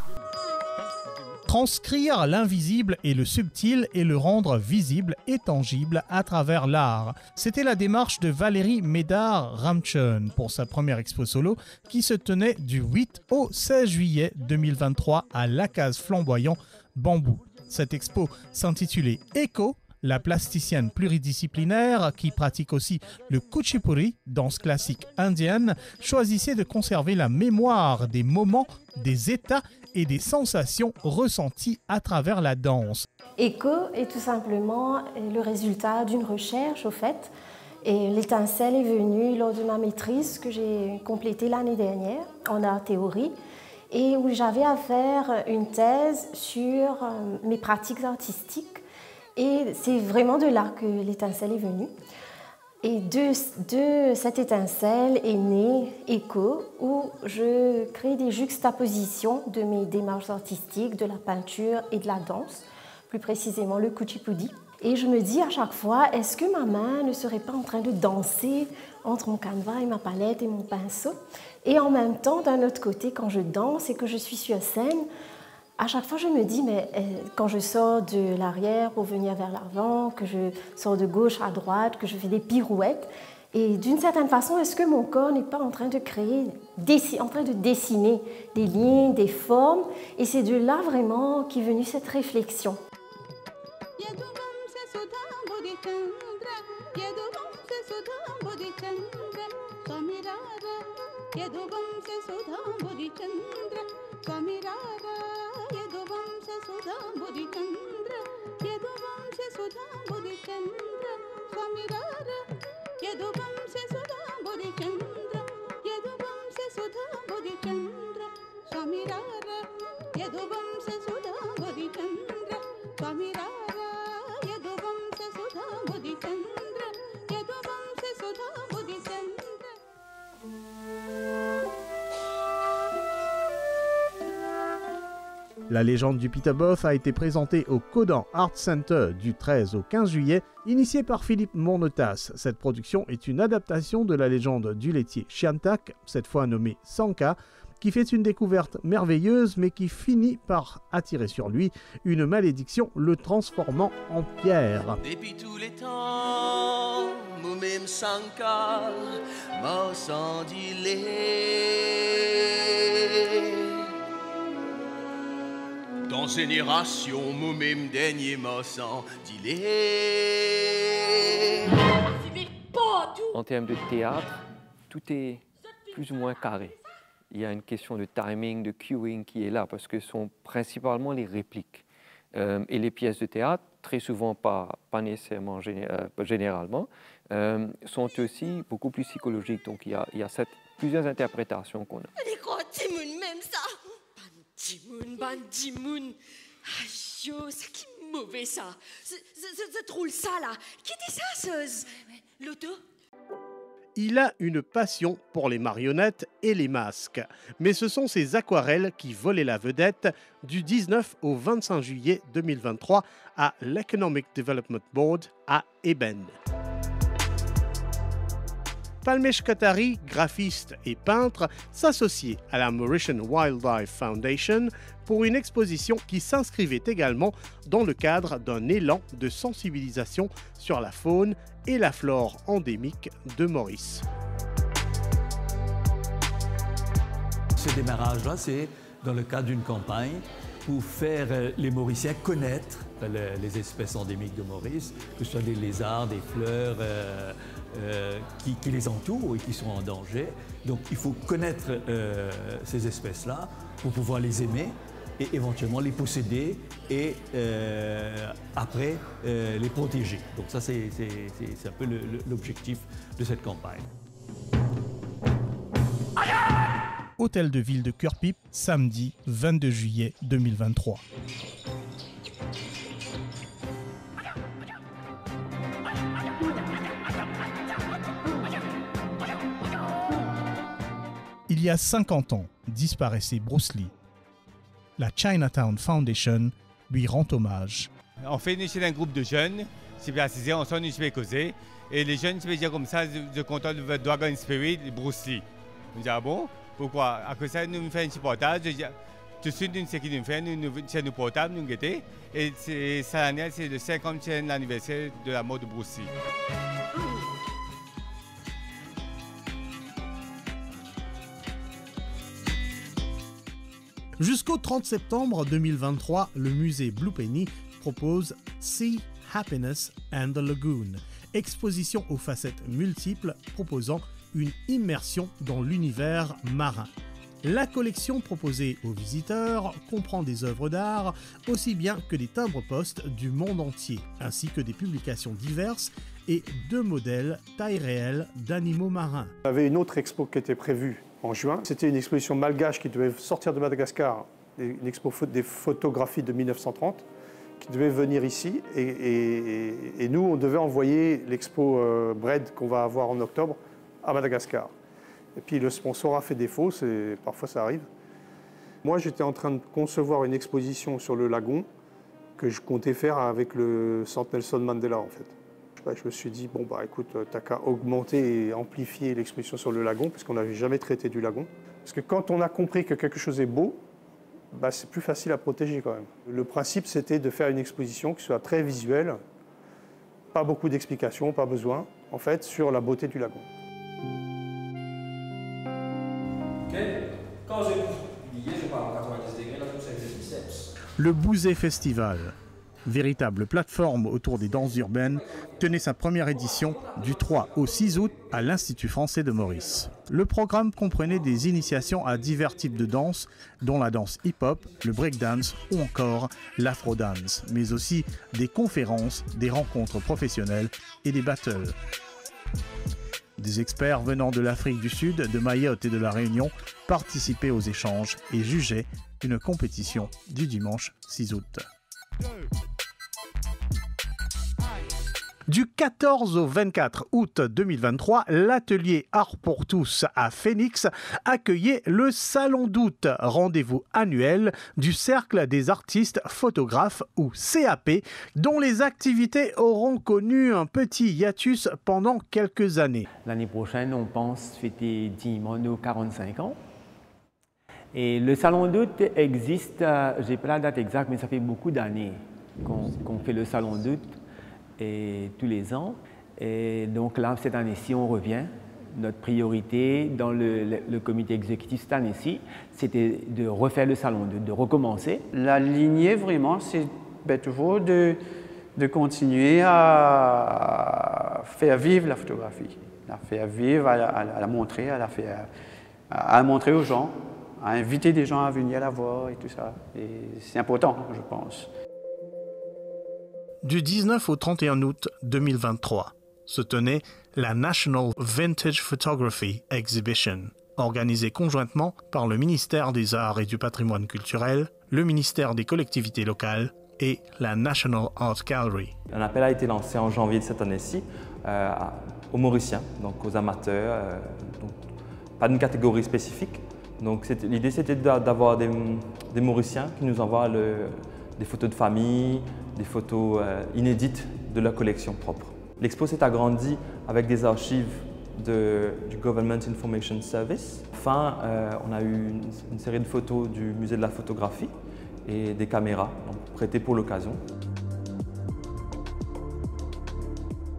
Transcrire l'invisible et le subtil et le rendre visible et tangible à travers l'art. C'était la démarche de Valérie Médard-Ramchun pour sa première expo solo qui se tenait du huit au seize juillet deux mille vingt-trois à La Case Flamboyant Bambou. Cette expo s'intitulait Echo, la plasticienne pluridisciplinaire qui pratique aussi le kuchipuri, danse classique indienne, choisissait de conserver la mémoire des moments, des états et des sensations ressenties à travers la danse. Echo est tout simplement le résultat d'une recherche, au fait. Et l'étincelle est venue lors de ma maîtrise que j'ai complétée l'année dernière en art théorie et où j'avais à faire une thèse sur mes pratiques artistiques. Et c'est vraiment de là que l'étincelle est venue. Et de, de cette étincelle est né Echo, où je crée des juxtapositions de mes démarches artistiques, de la peinture et de la danse, plus précisément le kuchipudi. Et je me dis à chaque fois, est-ce que ma main ne serait pas en train de danser entre mon canevas et ma palette et mon pinceau? Et en même temps, d'un autre côté, quand je danse et que je suis sur scène, à chaque fois, je me dis, mais quand je sors de l'arrière pour venir vers l'avant, que je sors de gauche à droite, que je fais des pirouettes, et d'une certaine façon, est-ce que mon corps n'est pas en train de créer, en train de dessiner des lignes, des formes? Et c'est de là vraiment qu'est venue cette réflexion. La légende du Peterboth a été présentée au Kodan Art Center du treize au quinze juillet, initiée par Philippe Mournetas. Cette production est une adaptation de la légende du laitier Chiantak, cette fois nommé Sanka, qui fait une découverte merveilleuse mais qui finit par attirer sur lui une malédiction le transformant en pierre. Depuis tous les temps, moi-même Sanka m'a senti dans génération, moi-même dernier m'a senti En termes de théâtre, tout est plus ou moins carré. Il y a une question de timing, de cueing qui est là, parce que ce sont principalement les répliques. Euh, et les pièces de théâtre, très souvent, pas, pas nécessairement géné euh, généralement, euh, sont aussi beaucoup plus psychologiques. Donc il y a, il y a cette, plusieurs interprétations qu'on a. Les gros Timoun, même ça. Timoun, ban Timoun. Aïe, c'est qui mauvais ça. C'est trop ça là. Qui dit ça, ce l'auto? Il a une passion pour les marionnettes et les masques. Mais ce sont ses aquarelles qui volaient la vedette du dix-neuf au vingt-cinq juillet deux mille vingt-trois à l'Economic Development Board à Eben. Palmesh Katari, graphiste et peintre, s'associait à la Mauritian Wildlife Foundation pour une exposition qui s'inscrivait également dans le cadre d'un élan de sensibilisation sur la faune et la flore endémique de Maurice. Ce démarrage-là, c'est dans le cadre d'une campagne pour faire les Mauriciens connaître les, les espèces endémiques de Maurice, que ce soit des lézards, des fleurs euh, euh, qui, qui les entourent et qui sont en danger. Donc il faut connaître euh, ces espèces-là pour pouvoir les aimer et éventuellement les posséder et euh, après euh, les protéger. Donc ça c'est un peu l'objectif de cette campagne. Hôtel de ville de Cœur-Pipe, samedi vingt-deux juillet deux mille vingt-trois. Il y a cinquante ans, disparaissait Bruce Lee. La Chinatown Foundation lui rend hommage. En fait, nous sommes un groupe de jeunes, c'est assisé ensemble, nous sommes causés. Et les jeunes, je veux dire comme ça, je content de Dragon Spirit, Bruce Lee. Nous disons, ah bon? Pourquoi? À cause de ça, nous faisons un petit portage. Tout de suite, nous, ce qu'ils nous font, nous, nous, c'est nos portables, nous guettons. Et cette année, c'est le cinquantième anniversaire de la mort de Bruce Lee. Jusqu'au trente septembre deux mille vingt-trois, le musée Blue Penny propose Sea, Happiness and the Lagoon, exposition aux facettes multiples proposant une immersion dans l'univers marin. La collection proposée aux visiteurs comprend des œuvres d'art aussi bien que des timbres-poste du monde entier, ainsi que des publications diverses et deux modèles taille réelle d'animaux marins. Il y avait une autre expo qui était prévue en juin. C'était une exposition malgache qui devait sortir de Madagascar, une expo des photographies de mille neuf cent trente, qui devait venir ici. Et, et, et nous, on devait envoyer l'expo euh, Bread qu'on va avoir en octobre à Madagascar. Et puis le sponsor a fait défaut, parfois ça arrive. Moi, j'étais en train de concevoir une exposition sur le lagon que je comptais faire avec le centre Nelson Mandela, en fait. Je me suis dit, bon, bah écoute, t'as qu'à augmenter et amplifier l'exposition sur le lagon, parce qu'on n'avait jamais traité du lagon. Parce que quand on a compris que quelque chose est beau, bah, c'est plus facile à protéger quand même. Le principe, c'était de faire une exposition qui soit très visuelle, pas beaucoup d'explications, pas besoin, en fait, sur la beauté du lagon. Quand je publie, je parle à quatre-vingt-dix degrés, là, c'est le biceps. Le Bouzet Festival, véritable plateforme autour des danses urbaines, tenait sa première édition du trois au six août à l'Institut français de Maurice. Le programme comprenait des initiations à divers types de danses, dont la danse hip-hop, le breakdance ou encore l'afro-dance, mais aussi des conférences, des rencontres professionnelles et des battles. Des experts venant de l'Afrique du Sud, de Mayotte et de la Réunion participaient aux échanges et jugeaient une compétition du dimanche six août. Du quatorze au vingt-quatre août deux mille vingt-trois, l'atelier Art pour tous à Phoenix accueillait le Salon d'août, rendez-vous annuel du Cercle des artistes photographes ou C A P, dont les activités auront connu un petit hiatus pendant quelques années. L'année prochaine, on pense fêter dignement nos quarante-cinq ans. Et le Salon d'août existe, euh, j'ai pas la date exacte, mais ça fait beaucoup d'années qu'on qu'on fait le Salon d'août. Et tous les ans. Et donc là, cette année-ci, on revient. Notre priorité dans le, le, le comité exécutif cette année-ci, c'était de refaire le salon, de, de recommencer. La lignée, vraiment, c'est ben, toujours de, de continuer à faire vivre la photographie, à faire vivre, à, à, à la montrer, à la faire, à, à la montrer aux gens, à inviter des gens à venir la voir et tout ça. Et c'est important, je pense. Du dix-neuf au trente et un août deux mille vingt-trois se tenait la National Vintage Photography Exhibition, organisée conjointement par le ministère des Arts et du Patrimoine culturel, le ministère des collectivités locales et la National Art Gallery. Un appel a été lancé en janvier de cette année-ci euh, aux Mauriciens, donc aux amateurs, euh, donc pas d'une catégorie spécifique. L'idée c'était d'avoir des, des Mauriciens qui nous envoient le, des photos de famille, des photos euh, inédites de leur collection propre. L'expo s'est agrandie avec des archives de, du Government Information Service. Enfin, euh, on a eu une, une série de photos du musée de la photographie et des caméras donc, prêtées pour l'occasion.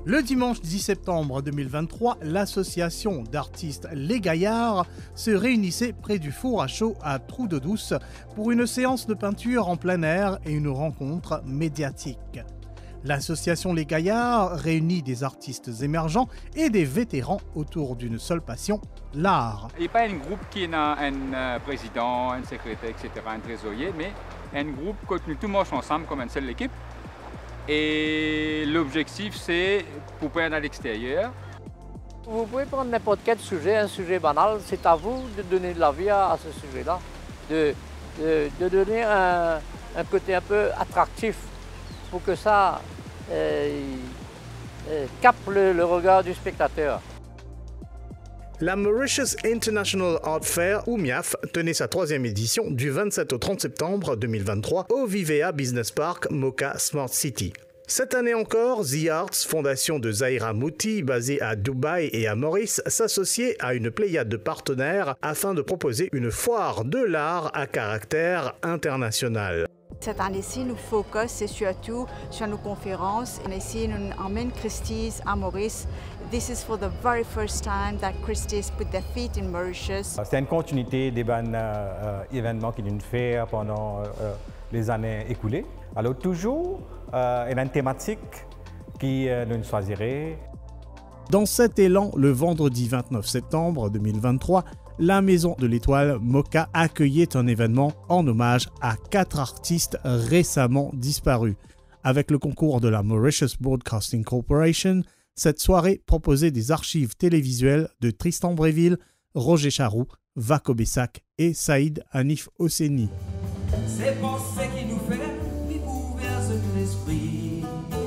Le dimanche dix septembre deux mille vingt-trois, l'association d'artistes Les Gaillards se réunissait près du four à chaud à Trou-de-Douce pour une séance de peinture en plein air et une rencontre médiatique. L'association Les Gaillards réunit des artistes émergents et des vétérans autour d'une seule passion, l'art. Il n'y a pas un groupe qui a un président, un secrétaire, et cetera, un trésorier, mais un groupe que nous tous marchons ensemble comme une seule équipe. Et l'objectif, c'est pour peindre à l'extérieur. Vous pouvez prendre n'importe quel sujet, un sujet banal, c'est à vous de donner de la vie à, à ce sujet-là, de, de, de donner un, un côté un peu attractif pour que ça euh, euh, capte le, le regard du spectateur. La Mauritius International Art Fair, ou M I A F, tenait sa troisième édition du vingt-sept au trente septembre deux mille vingt-trois au Vivea Business Park Mocha Smart City. Cette année encore, The Arts, fondation de Zahira Mouti, basée à Dubaï et à Maurice, s'associait à une pléiade de partenaires afin de proposer une foire de l'art à caractère international. Cette année-ci, nous focus surtout sur nos conférences. Ici, nous emmènons Christie's à Maurice. This is for the very first time that Christie's put their feet in Mauritius. C'est une continuité des ban, euh, événements qui nous fait pendant euh, les années écoulées. Alors toujours euh, une thématique qui euh, nous choisirait. Dans cet élan, le vendredi vingt-neuf septembre deux mille vingt-trois, la Maison de l'Étoile Mocha accueillait un événement en hommage à quatre artistes récemment disparus. Avec le concours de la Mauritius Broadcasting Corporation, cette soirée proposait des archives télévisuelles de Tristan Bréville, Roger Charroux, Vako Bessak et Saïd Hanif Hosseini. C'est pensées qui nous fait bouleverser l'esprit.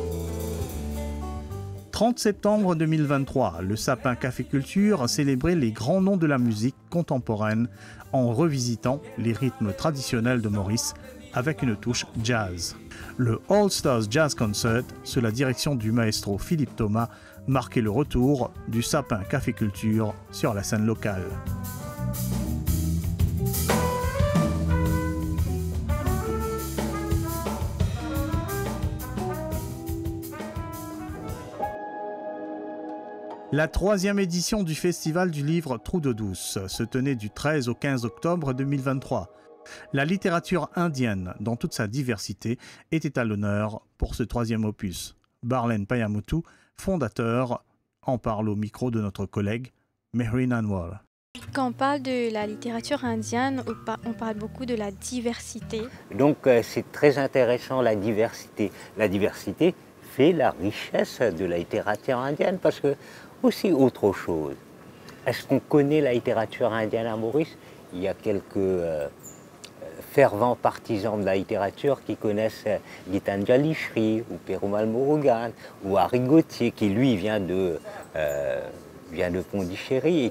trente septembre deux mille vingt-trois, le Sapin Café Culture célébrait les grands noms de la musique contemporaine en revisitant les rythmes traditionnels de Maurice avec une touche jazz. Le All Stars Jazz Concert, sous la direction du maestro Philippe Thomas, marquait le retour du Sapin Café Culture sur la scène locale. La troisième édition du Festival du livre Trou-de-Douce se tenait du treize au quinze octobre deux mille vingt-trois. La littérature indienne, dans toute sa diversité, était à l'honneur pour ce troisième opus. Barlen Payamutu, fondateur, en parle au micro de notre collègue Mehreen Anwar. Quand on parle de la littérature indienne, on parle beaucoup de la diversité. Donc c'est très intéressant la diversité. La diversité fait la richesse de la littérature indienne parce que aussi autre chose. Est-ce qu'on connaît la littérature indienne à Maurice? Il y a quelques euh, fervents partisans de la littérature qui connaissent Gitanjali Shri ou Perumal Murugan ou Harry Gauthier qui lui vient de, euh, vient de Pondichéry.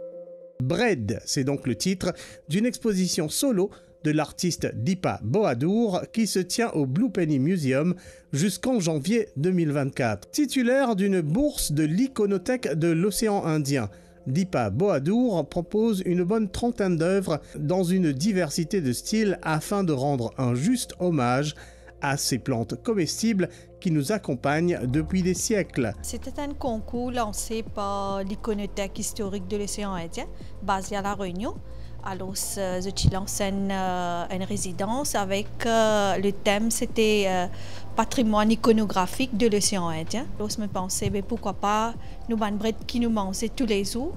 Bread, c'est donc le titre d'une exposition solo de l'artiste Deepa Bohadour qui se tient au Blue Penny Museum jusqu'en janvier deux mille vingt-quatre. Titulaire d'une bourse de l'Iconothèque de l'océan Indien, Deepa Bohadour propose une bonne trentaine d'œuvres dans une diversité de styles afin de rendre un juste hommage à ces plantes comestibles qui nous accompagnent depuis des siècles. C'était un concours lancé par l'Iconothèque historique de l'océan Indien, basé à La Réunion. Alors, je lancé une, une résidence avec euh, le thème, c'était euh, patrimoine iconographique de l'océan Indien. Alors, je me pensais, mais pourquoi pas nous bandes qui nous mangeaient tous les jours.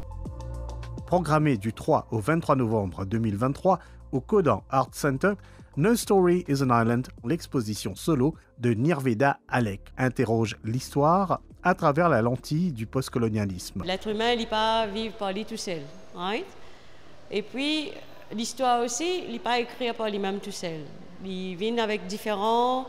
Programmé du trois au vingt-trois novembre deux mille vingt-trois au Kodan Art Center, No Story is an Island, l'exposition solo de Nirveda Alek, interroge l'histoire à travers la lentille du postcolonialisme. L'être humain, il n'est pas vivre par lui tout seul, right? Et puis, l'histoire aussi, il n'est pas écrit par lui-même tout seul. Il vient avec différents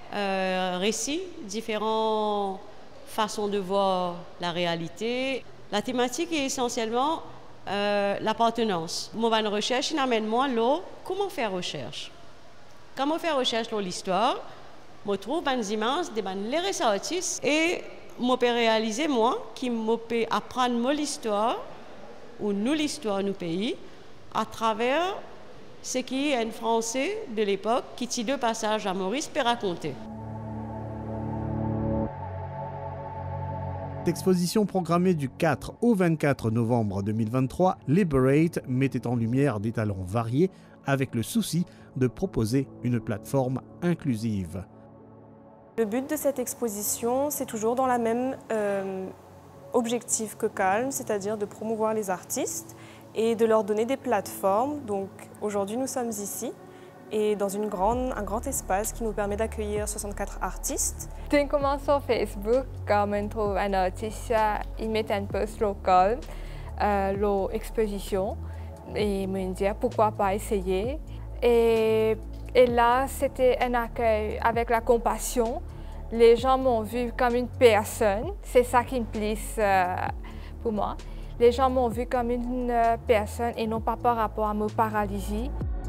euh, récits, différentes façons de voir la réalité. La thématique est essentiellement euh, l'appartenance. Mon une recherche, il amène moi là, comment faire recherche? Comment faire recherche sur l'histoire? Je trouve des images, des les ressorties et je peux réaliser moi, qui peux apprendre moi l'histoire ou nous l'histoire de nos pays à travers ce qui un Français de l'époque qui tient deux passages à Maurice peut raconter. cette exposition programmée du quatre au vingt-quatre novembre deux mille vingt-trois, Liberate mettait en lumière des talents variés avec le souci de proposer une plateforme inclusive. Le but de cette exposition, c'est toujours dans la même euh, objectif que Calm, c'est-à-dire de promouvoir les artistes et de leur donner des plateformes. Donc aujourd'hui, nous sommes ici et dans une grande, un grand espace qui nous permet d'accueillir soixante-quatre artistes. Tem comment sur Facebook, quand on trouve un artiste, il met un post local, euh, l'exposition, et me dit pourquoi pas essayer. Et, et là, c'était un accueil avec la compassion. Les gens m'ont vu comme une personne, c'est ça qui me plaît euh, pour moi. Les gens m'ont vu comme une euh, personne et non pas par rapport à ma paralysie.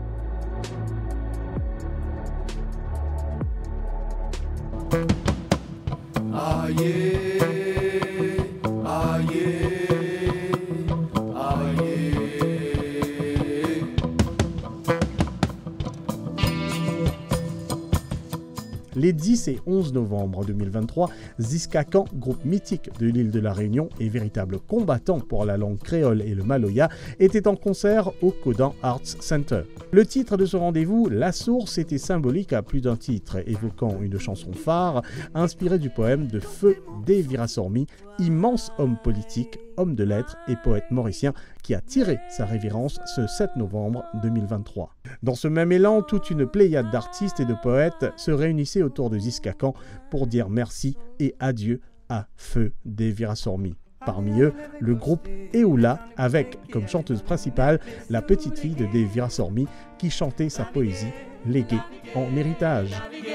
Aïe, aïe, aïe. Les dix et onze novembre deux mille vingt-trois, Ziskakan, groupe mythique de l'île de la Réunion et véritable combattant pour la langue créole et le maloya, était en concert au Kodan Arts Center. Le titre de ce rendez-vous, La Source, était symbolique à plus d'un titre, évoquant une chanson phare inspirée du poème de Feu D. Virassormi, immense homme politique, homme de lettres et poète mauricien qui a tiré sa révérence ce sept novembre deux mille vingt-trois. Dans ce même élan, toute une pléiade d'artistes et de poètes se réunissait autour de Ziskakan pour dire merci et adieu à Feu D. Virassormi. Parmi eux, le groupe Eoula, avec comme chanteuse principale la petite fille de D. Virassormi qui chantait sa poésie léguée en héritage.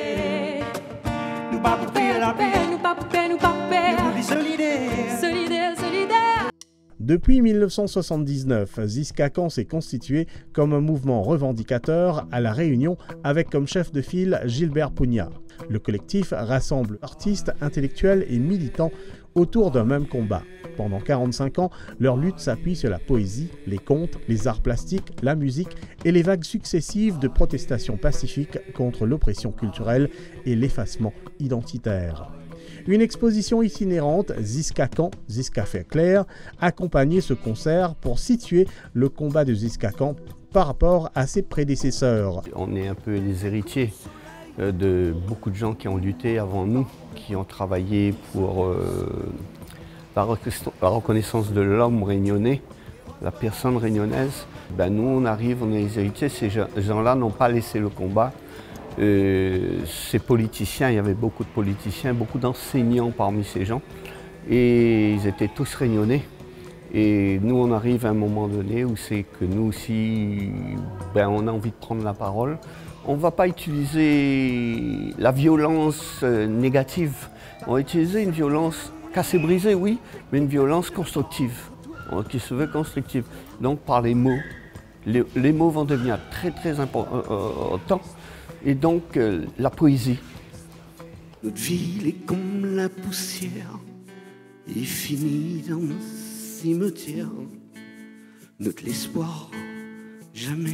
Depuis mille neuf cent soixante-dix-neuf, Ziskakan s'est constitué comme un mouvement revendicateur à La Réunion avec comme chef de file Gilbert Pugna. Le collectif rassemble artistes, intellectuels et militants autour d'un même combat. Pendant quarante-cinq ans, leur lutte s'appuie sur la poésie, les contes, les arts plastiques, la musique et les vagues successives de protestations pacifiques contre l'oppression culturelle et l'effacement identitaire. Une exposition itinérante, Ziskakan, Ziska fait clair, accompagnait ce concert pour situer le combat de Ziskakan par rapport à ses prédécesseurs. On est un peu les héritiers de beaucoup de gens qui ont lutté avant nous, qui ont travaillé pour euh, la, la reconnaissance de l'homme réunionnais, la personne réunionnaise. Ben nous, on arrive, on est les héritiers, ces gens-là n'ont pas laissé le combat. Euh, ces politiciens, il y avait beaucoup de politiciens, beaucoup d'enseignants parmi ces gens, et ils étaient tous réunionnais. Et nous, on arrive à un moment donné où c'est que nous aussi, ben, on a envie de prendre la parole. On ne va pas utiliser la violence négative, on va utiliser une violence cassée, brisée, oui, mais une violence constructive, qui se veut constructive. Donc par les mots, les, les mots vont devenir très très importants. Et donc, euh, la poésie. Notre ville est comme la poussière, et finie dans le cimetière. Notre espoir, jamais,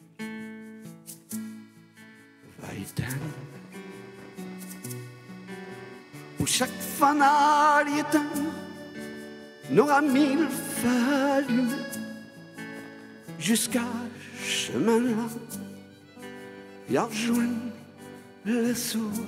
va éteindre. Pour chaque fanal éteint, n'aura mille fallu, jusqu'à chemin-là. Et rejoindre la source.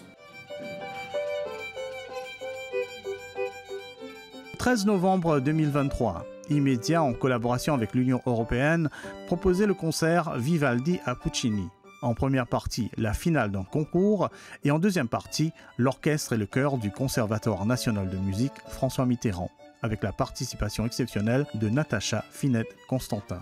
treize novembre deux mille vingt-trois, Immédiat, en collaboration avec l'Union européenne, proposait le concert Vivaldi à Puccini. En première partie, la finale d'un concours, et en deuxième partie, l'orchestre et le chœur du Conservatoire national de musique François Mitterrand, avec la participation exceptionnelle de Natacha Finette-Constantin.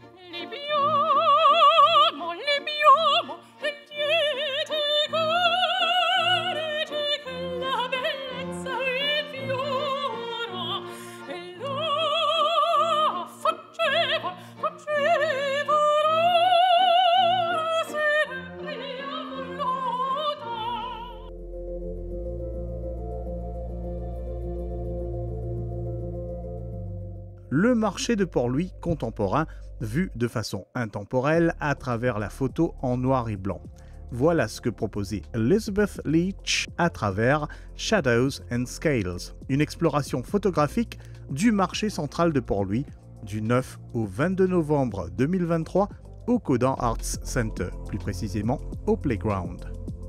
Le marché de Port-Louis contemporain, vu de façon intemporelle à travers la photo en noir et blanc. Voilà ce que proposait Elizabeth Leach à travers Shadows and Scales, une exploration photographique du marché central de Port-Louis du neuf au vingt-deux novembre deux mille vingt-trois au Codan Arts Center, plus précisément au Playground.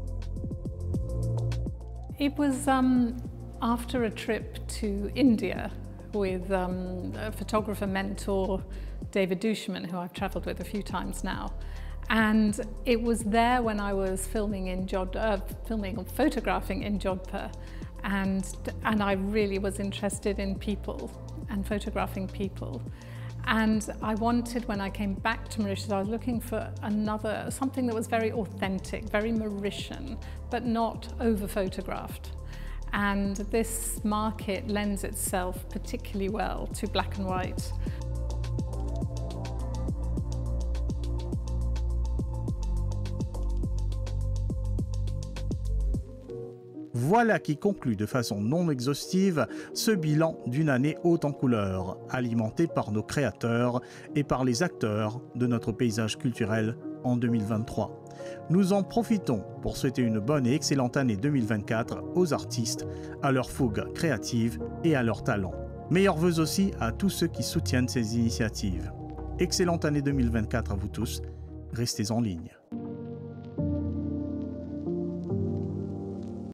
It was um, after a trip to India with um, a photographer mentor, David Dushman, who I've travelled with a few times now. And it was there when I was filming in Jod, uh, filming or photographing in Jodhpur, and and I really was interested in people and photographing people. And I wanted, when I came back to Mauritius, I was looking for another, something that was very authentic, very Mauritian, but not over-photographed. And this market lends itself particularly well to black and white. Voilà qui conclut de façon non exhaustive ce bilan d'une année haute en couleurs, alimentée par nos créateurs et par les acteurs de notre paysage culturel en deux mille vingt-trois. Nous en profitons pour souhaiter une bonne et excellente année deux mille vingt-quatre aux artistes, à leur fougue créative et à leur talent. Meilleurs vœux aussi à tous ceux qui soutiennent ces initiatives. Excellente année deux mille vingt-quatre à vous tous, restez en ligne.